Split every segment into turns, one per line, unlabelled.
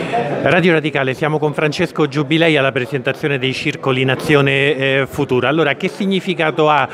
Radio Radicale, siamo con Francesco Giubilei alla presentazione dei Circoli Nazione Futura. Allora, che significato ha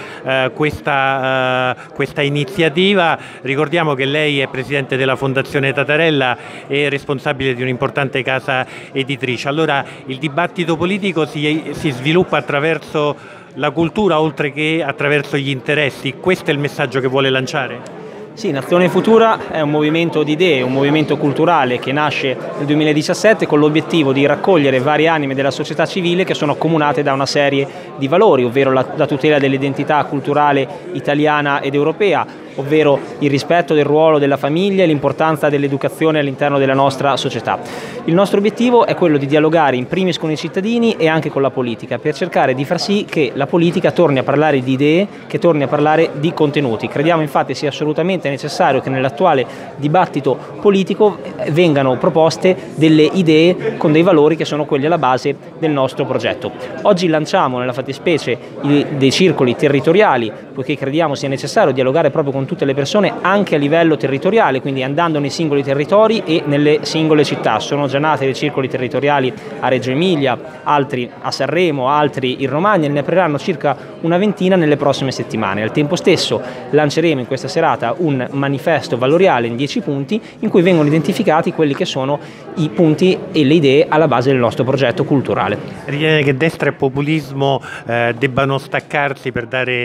questa iniziativa? Ricordiamo che lei è presidente della Fondazione Tatarella e responsabile di un'importante casa editrice. Allora, il dibattito politico si sviluppa attraverso la cultura oltre che attraverso gli interessi. Questo è il messaggio che vuole lanciare?
Sì, Nazione Futura è un movimento di idee, un movimento culturale che nasce nel 2017 con l'obiettivo di raccogliere varie anime della società civile che sono accomunate da una serie di valori, ovvero la tutela dell'identità culturale italiana ed europea, ovvero il rispetto del ruolo della famiglia e l'importanza dell'educazione all'interno della nostra società. Il nostro obiettivo è quello di dialogare in primis con i cittadini e anche con la politica, per cercare di far sì che la politica torni a parlare di idee, che torni a parlare di contenuti. Crediamo infatti sia assolutamente necessario che nell'attuale dibattito politico vengano proposte delle idee con dei valori che sono quelli alla base del nostro progetto. Oggi lanciamo nella fattispecie dei circoli territoriali, poiché crediamo sia necessario dialogare proprio con tutte le persone anche a livello territoriale, quindi andando nei singoli territori e nelle singole città. Sono già nati dei circoli territoriali a Reggio Emilia, altri a Sanremo, altri in Romagna, ne apriranno circa una ventina nelle prossime settimane. Al tempo stesso lanceremo in questa serata un manifesto valoriale in 10 punti in cui vengono identificati quelli che sono i punti e le idee alla base del nostro progetto culturale.
Ritiene che destra e populismo debbano staccarsi per dare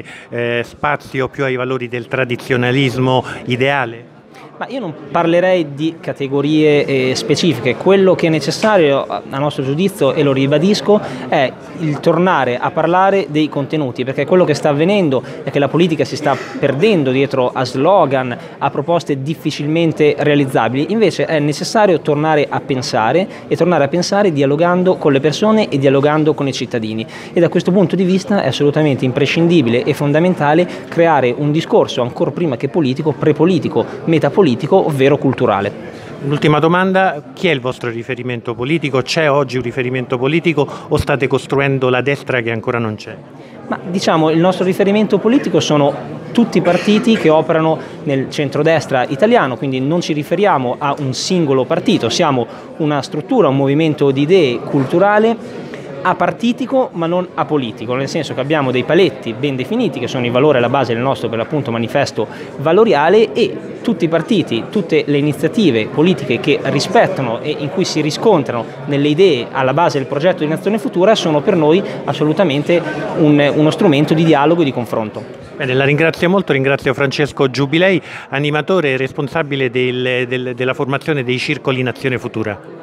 spazio più ai valori del tradizionalismo ideale?
Ma io non parlerei di categorie specifiche. Quello che è necessario a nostro giudizio, e lo ribadisco, è il tornare a parlare dei contenuti, perché quello che sta avvenendo è che la politica si sta perdendo dietro a slogan, a proposte difficilmente realizzabili. Invece è necessario tornare a pensare dialogando con le persone e dialogando con i cittadini, e da questo punto di vista è assolutamente imprescindibile e fondamentale creare un discorso ancora prima che politico, prepolitico, metapolitico, ovvero culturale.
L'ultima domanda: chi è il vostro riferimento politico? C'è oggi un riferimento politico o state costruendo la destra che ancora non c'è?
Ma diciamo, il nostro riferimento politico sono tutti i partiti che operano nel centrodestra italiano, quindi non ci riferiamo a un singolo partito, siamo una struttura, un movimento di idee culturale apartitico ma non apolitico, nel senso che abbiamo dei paletti ben definiti che sono i valori alla base del nostro, per l'appunto, manifesto valoriale, e tutti i partiti, tutte le iniziative politiche che rispettano e in cui si riscontrano nelle idee alla base del progetto di Nazione Futura sono per noi assolutamente uno strumento di dialogo e di confronto.
Bene, la ringrazio molto, ringrazio Francesco Giubilei, animatore e responsabile della formazione dei Circoli Nazione Futura.